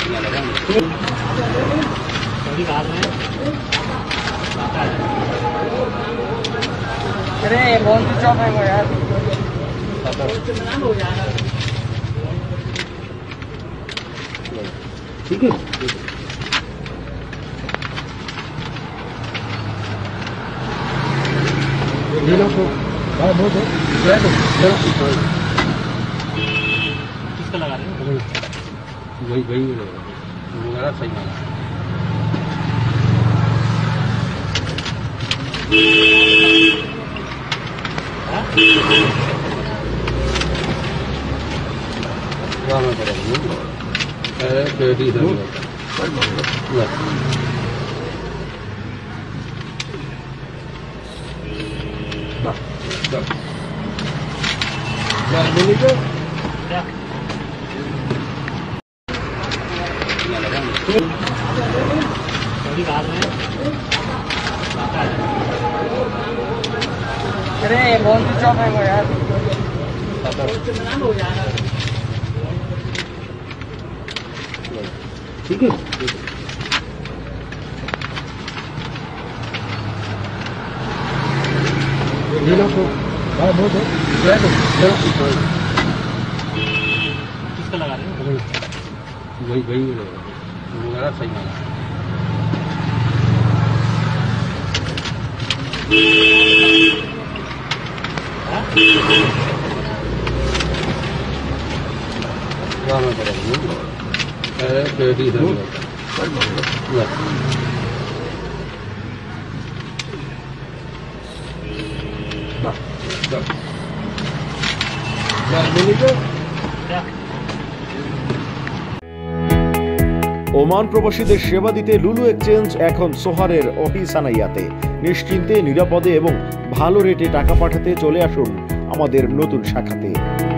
अरे कौन सी शॉप है वो यार? ठीक है। ये लोग बहुत किसका लगा रहे हैं? वही लगा सही माना। अरे कौन सी शॉप है वो यार? ठीक है। ये लोग बहुत किसका लगा रहे हैं? वही लगा सही माना। ওমান প্রবাসীদের সেবা দিতে লুলু এক্সচেঞ্জ এখন সোহারের অহিসানাইয়াতে। নিশ্চিন্তে, নিরাপদে এবং ভালো রেটে টাকা পাঠাতে চলে আসুন আমাদের নতুন শাখাতে।